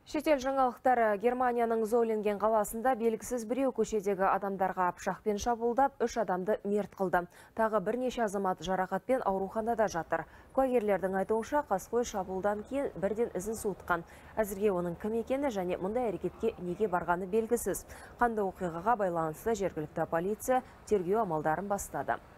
Шетел жаңалықтары. Германияның Золинген қаласында белгісіз біреу көшедегі адамдарға пышақпен шабуылдап, 3 адамды мерт қылды. Тағы бірнеше азамат жарақатпен ауруханада жатыр. Куәгерлердің айтуынша, қаскөй шабуылдан кейін бірден ізін суытқан. Әзірге оның кім екені және мұндай әрекетке неге барғаны белгісіз. Қанды оқиғаға байланысты жергілікті полиция тергеу амалдарын бастады.